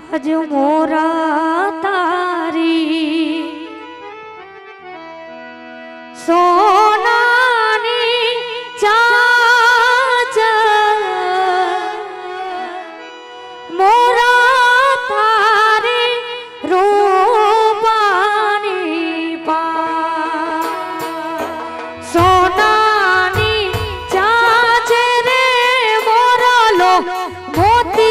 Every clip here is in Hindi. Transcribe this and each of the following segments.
आज मोरा तारी सोनानी चाच मोरा तारी रूपानी पा सोनानी चाच रे मोरा लो मोती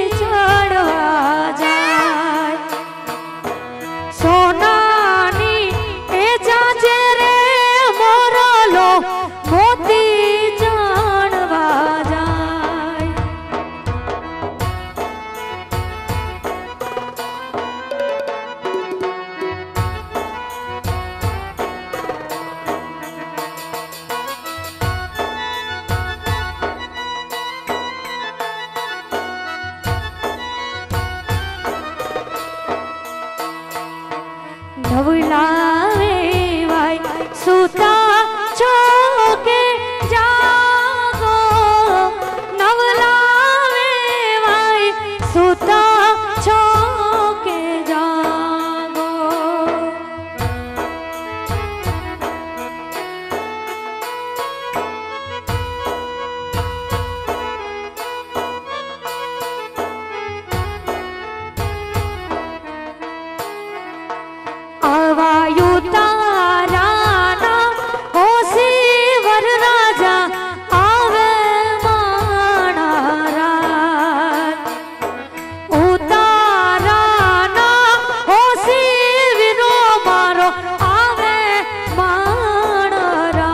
ढवलावे भाई सुता छोके जागो नवलावे भाई सुता छोके जागो आवायु तारा ना होसी वर राजा आवे माणारा उतारा ना होसी विनो मारो आवे माणारा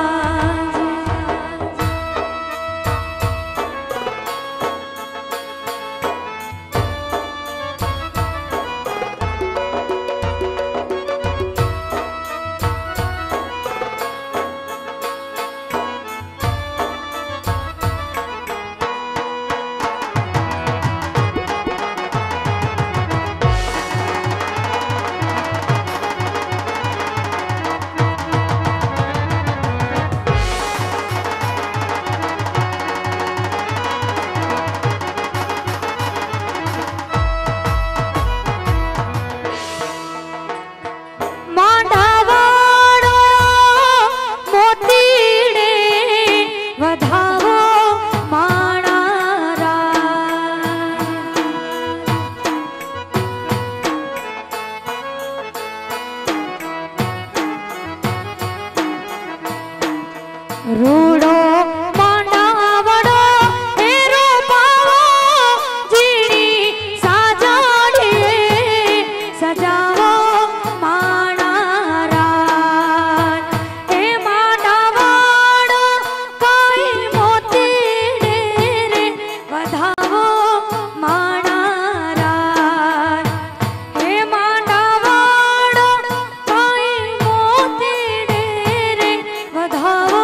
रूड़ो मांडावड़ो हेरो पावो जीनी साजाड़िए सजावो माणारा हे मांडावड़ो काई मोती डेरे वधावो माणारा हे मांडावड़ो काई मोती डेरे वधावो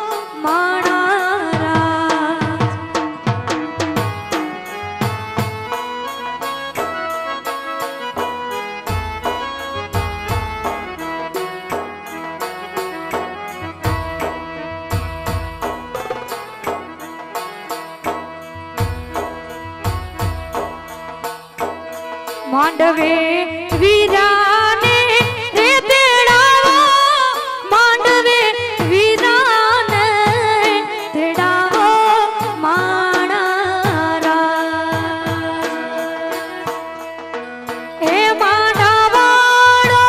मांडवे वीराने रे तेड़ावो मांडवे वीराने तेड़ावो माणारा हे मांडावाड़ो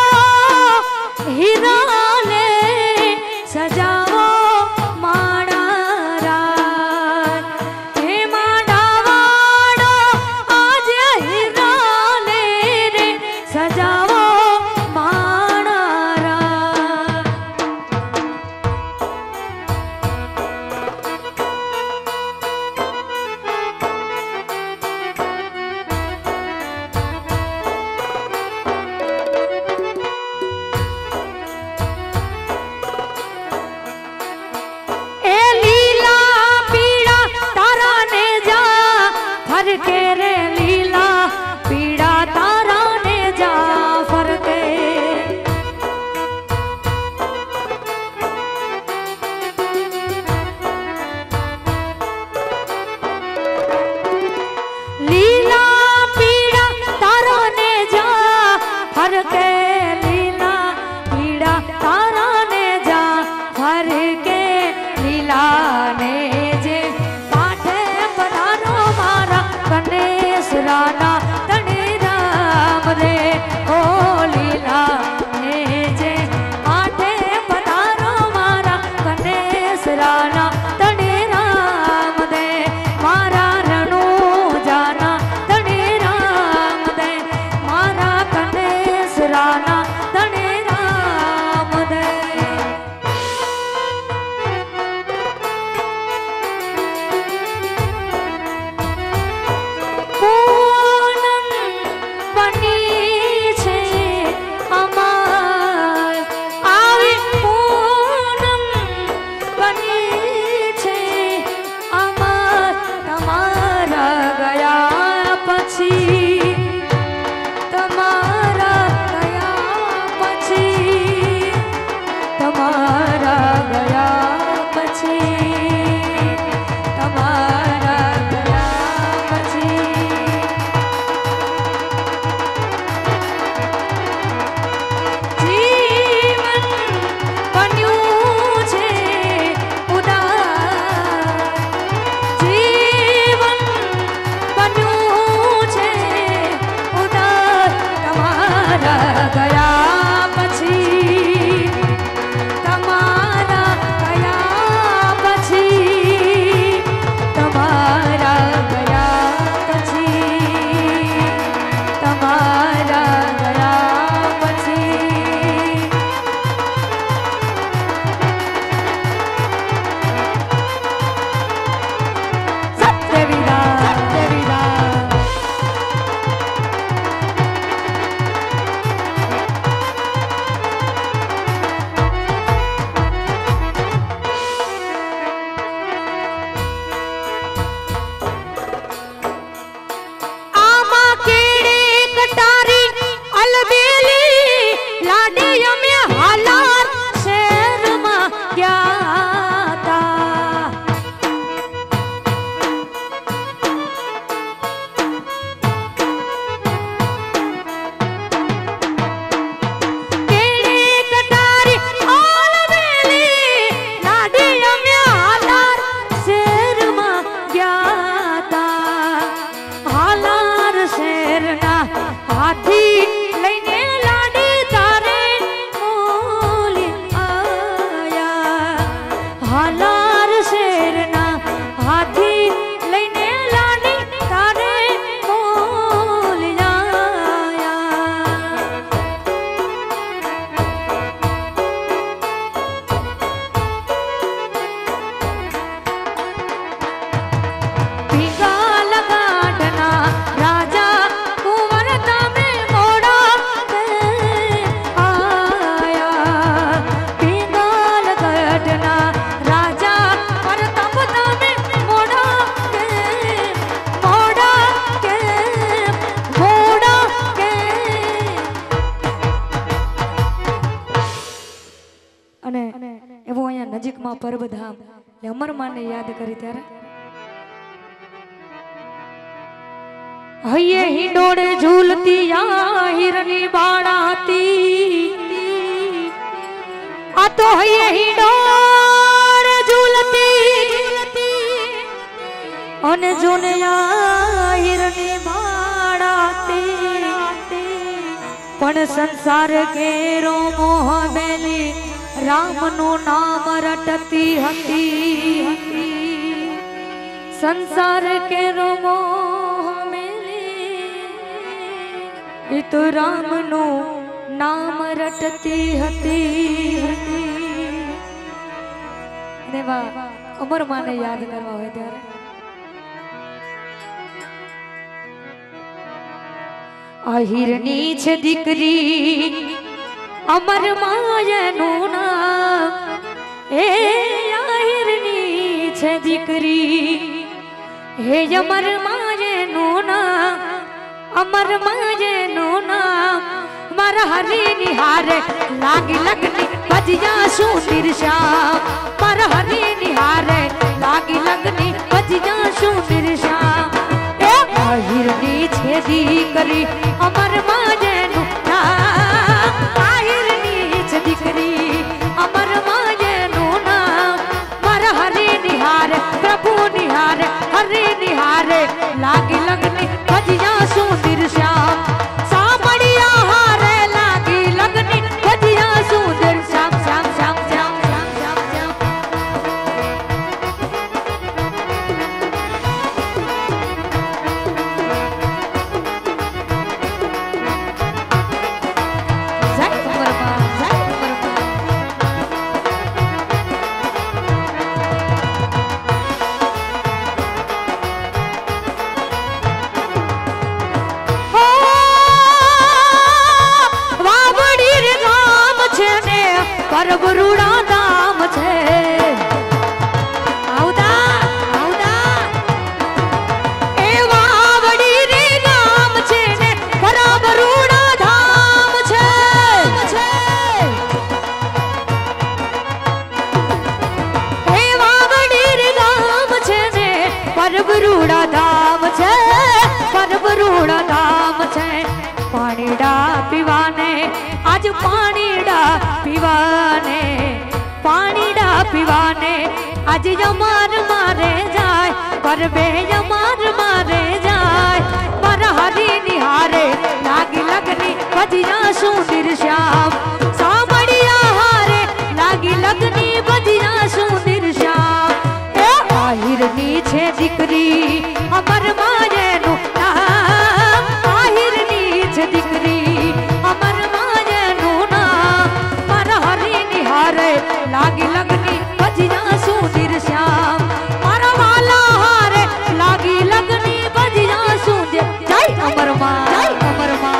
हीराने सजावो माणारा हे मांडावाड़ो आज हीराने रे सजावो सराना तने राम रे ओ लीला हे जे आठे पधारो मारा कने सराना तने राम दे मारा रणो जाना तने राम दे मारा कने सराना तने राम दे નજીકમાં પરબધામ એટલે અમરમાને યાદ કરી ત્યારે હૈયે હિંડોળે ઝૂલતી આ હિરની બાળાતી આ તો હૈયે હિંડોળે ઝૂલતી અને જોને આ હિરની બાળાતી પણ સંસાર કેરો મોહ બેલી रामनु नाम रटती हती संसार के मोह मेले तो रामनु नाम रटती हती देवा अमर माने याद करवा होय त्यारे आहिरनी छे दीकरी अमर मायनु नाम ए आहिरनी छे दीकरी हे अमर मायनु नाम अमर मायनु नाम मारा हरी निहारे लागी लगनी बजिया सुंदर श्याम मारा हरी निहारे लागी लगनी बजिया सुंदर श्याम ए आहिरनी छे दीकरी अमर मायनु नाम दीकरी अमर मायनु नाम मारा हरे निहारे प्रभु निहारे हरे निहारे लागी लगनी भजिया परबरूड़ा धाम छे परबरूड़ा धाम छे परबरूड़ा धाम छे पानीडा पीवाने आज पानीडा पीवाने पानीडा पीवाने आज यमार मारे जाए परबे यमार मारे जाए पर हरी निहारे लागी लगनी बजिया सुंदर श्याम सामड़िया हारे लागी लगनी बजिया सुंदर श्याम आहिर नीचे दिकरी अमर माये नु नाम आहिर नीचे दिकरी अमर माये नु नाम पर हरी निहारे लागी लगनी बजिया सुंदर श्याम मारा वाला हारे लागी लगनी बजिया सुंदर जय अमर मां जय अमर मां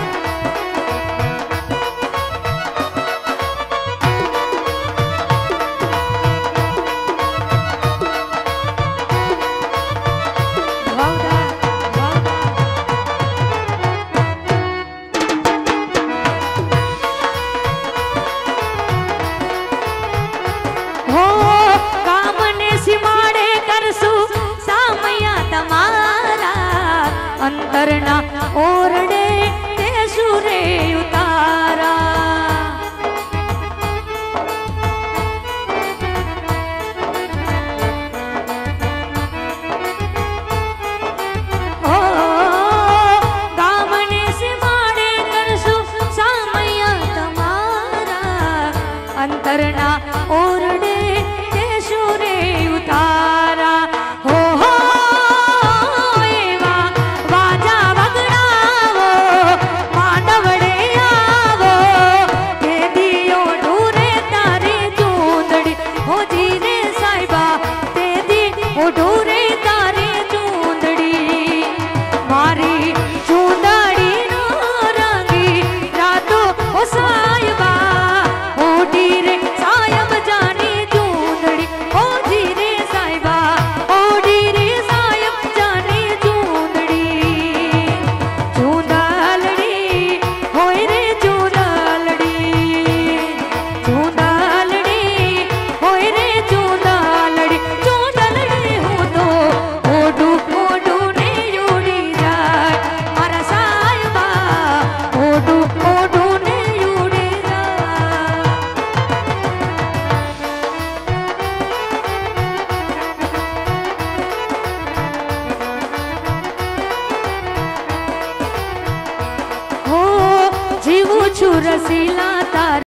अंतरना ओरडे ते सुरे उतारा ओ गामने से माड़े करसु सामया तमारा अंतरना ओरडे ते सुरे उतारा हो ढूरे तारे चूंदड़ी मारी चूंदड़ी नो रंगी रातो ओ सायबा ओ डीरे सायब जानी चूंदड़ी ओ डीरे सायबा ओ डीरे सायब जानी चूंदड़ी चूंदलड़ी होय रे चूंदलड़ी चूंदलड़ी होय रे चूंदलड़ी रसीला तार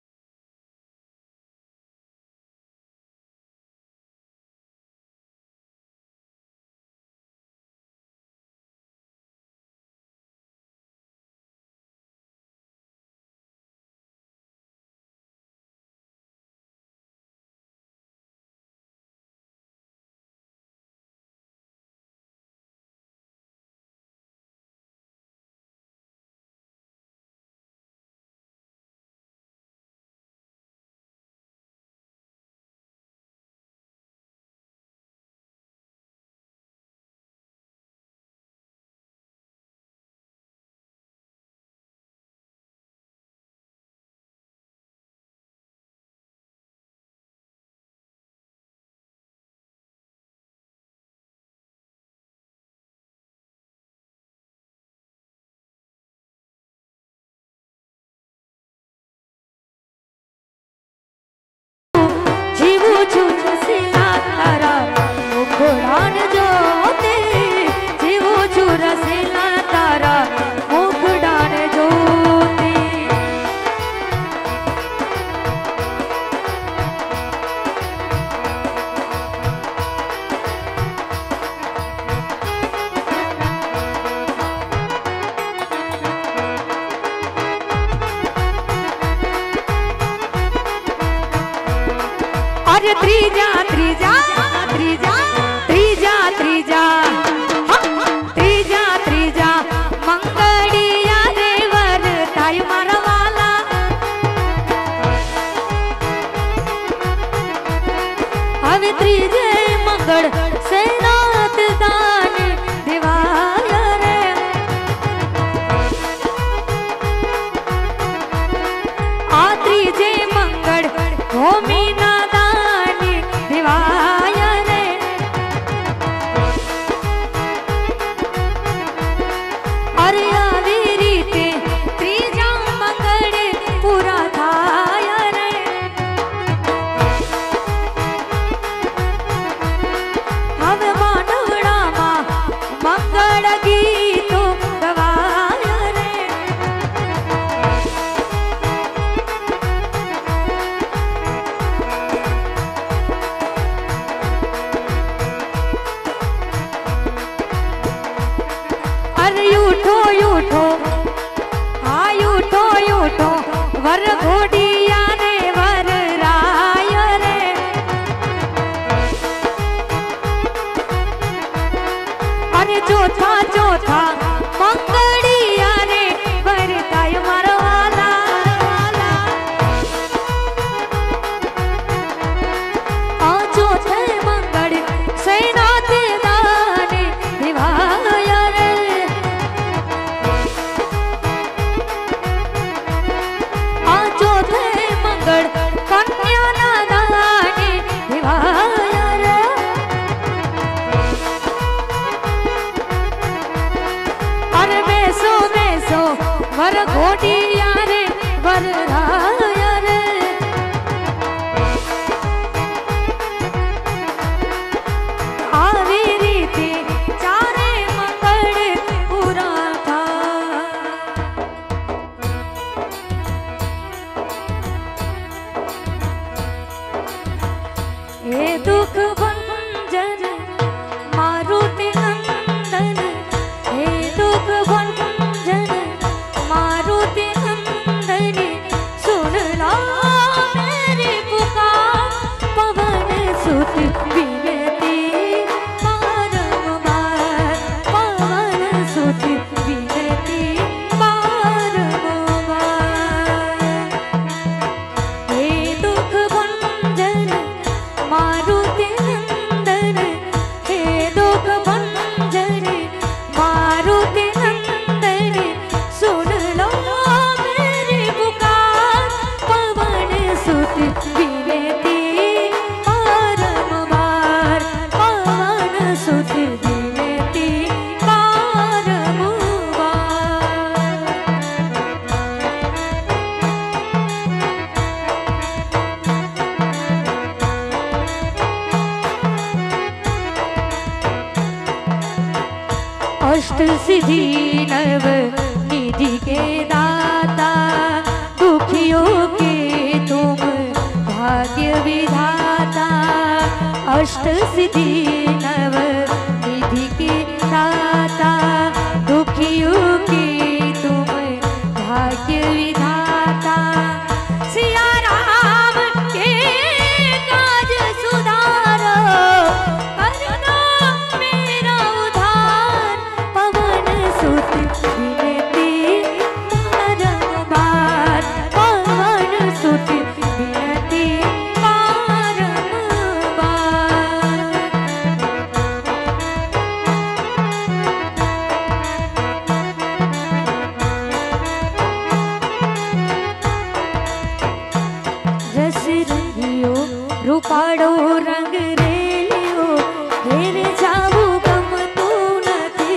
अरे त्रीजा त्रीजा त्रीजा त्रीजा त्रीजा त्रीजा त्रीजा मंगड़िया देवर ताई मरवाला वर घोटिया रे वर राया रे આવી રીતે ચારે મંગળ પૂરા થાય એ દુઃખ ભંજન મારુતિ નંદન એ દુઃખ ભંજન मारुति नंदनी सुन ला मेरी पुकार पवन सुत विनती बारंबार पवन सुत विनती बारंबार हे दुख भंजन मारुति नंदन हे दुख भंजन मारुति नंदन सुन लो मेरी पुकार पवन सुत विनती बारंबार पवन सुत विनती बारंबार अष्ट सिद्धि नव निधि के दाता दुखियों के तुम भाग्य विधाता अष्ट सिद्धि नव निधि के दाता दुखियों के तुम भाग्य विधाता सिया राम के काज सुधारो करना मेरा उद्धार पवन सुत विनती बारंबार पवन सुत विनती बारंबार रस रंगियो रूपाड़ो रंग रेलियो घेर जाऊ गम तू नथी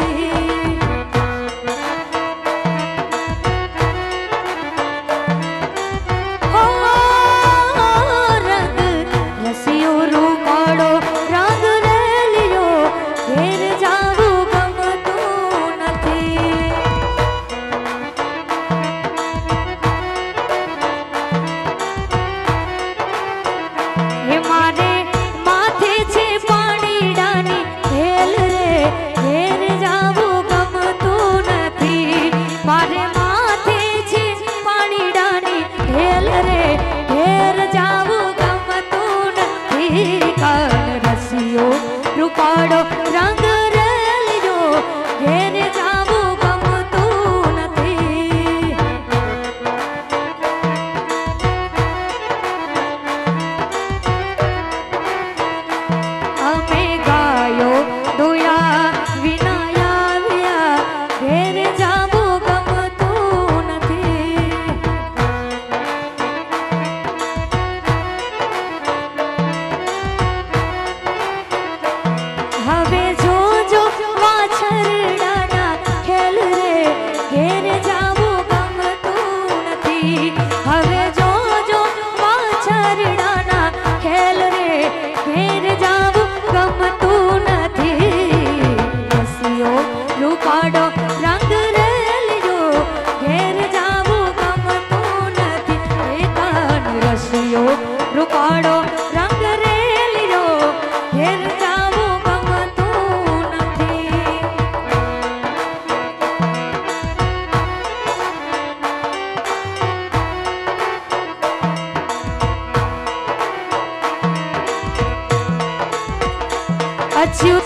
हो रंग रसियो रूपाड़ो रंग रेलियो घेर जाऊ गम तू नथी हे मारे माथे छे पानी डानी हेल रे घेर जाऊ गम तू नथी मारे माथे छे पानी डानी हेल रे घेर जाऊ गम तू नथी कान रसियो रूपाड़ो रंग रेलियो घेर जाऊ गम तू नथी અમે ગાયો દોયા વિનાયા વ્યા ઘેર જાવું ગમતું નથી હવે જોજો વાછરડાના ખેલ રે ઘેર જાવું ગમતું નથી હવે જોજો વાછરડાના ખેલ રે ઘેર જાવું ગમતું નથી રસિયો રૂપાડો રંગ રેલિયો ઘેર જાવું ગમતું નથી એ કાન રસિયો રૂપાડો રંગ રેલિયો ઘેર જાવું ગમતું નથી अच्युत